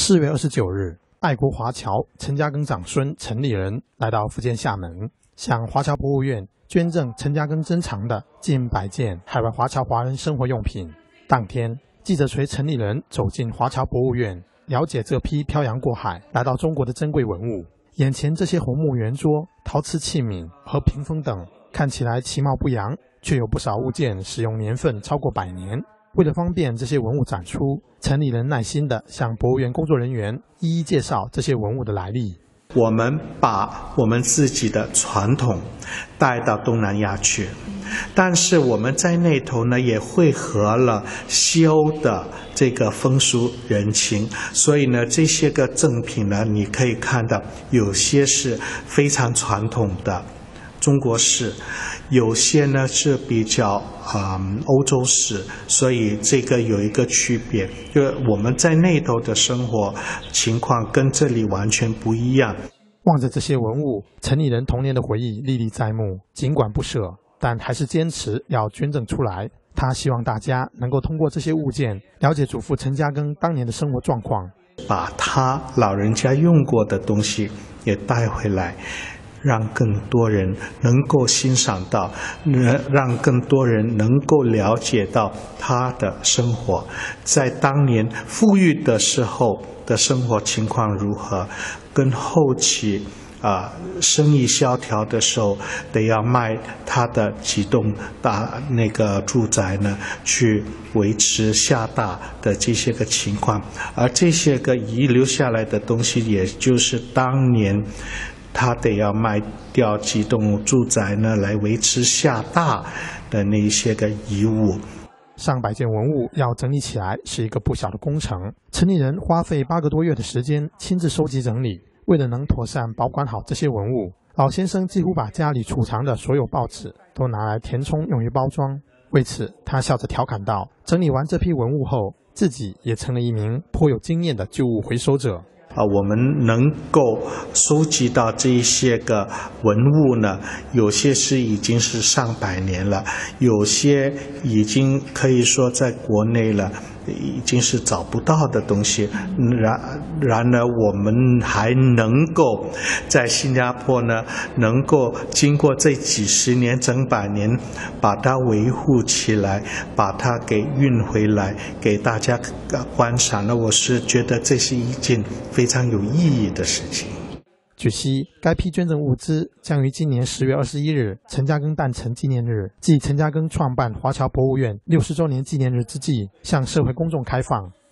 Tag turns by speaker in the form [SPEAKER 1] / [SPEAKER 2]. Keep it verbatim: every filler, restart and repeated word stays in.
[SPEAKER 1] 四月二十九日，爱国华侨陈嘉庚长孙陈立人来到福建厦门，向华侨博物院捐赠陈嘉庚珍藏的近百件海外华侨华人生活用品。当天，记者随陈立人走进华侨博物院，了解这批漂洋过海来到中国的珍贵文物。眼前这些红木圆桌、陶瓷器皿和屏风等，看起来其貌不扬，却有不少物件使用年份超过百年。为了方便这些文物展出，陈立人耐心地向博物院工作人员一一介绍这些文物的来历。
[SPEAKER 2] 我们把我们自己的传统带到东南亚去，但是我们在那头呢也汇合了西欧的这个风俗人情，所以呢这些个赠品呢，你可以看到有些是非常传统的中国式，有些呢是比较嗯欧洲式，所以这个有一个区别，就是我们在那头的生活情况跟这里完全不一样。
[SPEAKER 1] 望着这些文物，陈立人童年的回忆历历在目，尽管不舍，但还是坚持要捐赠出来。他希望大家能够通过这些物件了解祖父陈嘉庚当年的生活状况，
[SPEAKER 2] 把他老人家用过的东西也带回来，让更多人能够欣赏到，让更多人能够了解到他的生活，在当年富裕的时候的生活情况如何，跟后期啊、呃、生意萧条的时候得要卖他的几栋大那个住宅呢，去维持厦大的这些个情况，而这些个遗留下来的东西，也就是当年他得要卖掉几栋住宅呢，来维持厦大的那一些个遗物。
[SPEAKER 1] 上百件文物要整理起来是一个不小的工程。陈立人花费八个多月的时间亲自收集整理，为了能妥善保管好这些文物，老先生几乎把家里储藏的所有报纸都拿来填充用于包装。为此，他笑着调侃道：整理完这批文物后，自己也成了一名颇有经验的旧物回收者。
[SPEAKER 2] 啊，我们能够收集到这一些个文物呢，有些是已经是上百年了，有些已经可以说在国内了，已经是找不到的东西。然然而，我们还能够在新加坡呢，能够经过这几十年、整百年，把它维护起来，把它给运回来，给大家观赏。那我是觉得这是一件非常有意义的事情。
[SPEAKER 1] 据悉，该批捐赠物资将于今年十月二十一日陈嘉庚诞辰纪念日，即陈嘉庚创办华侨博物院六十周年纪念日之际，向社会公众开放。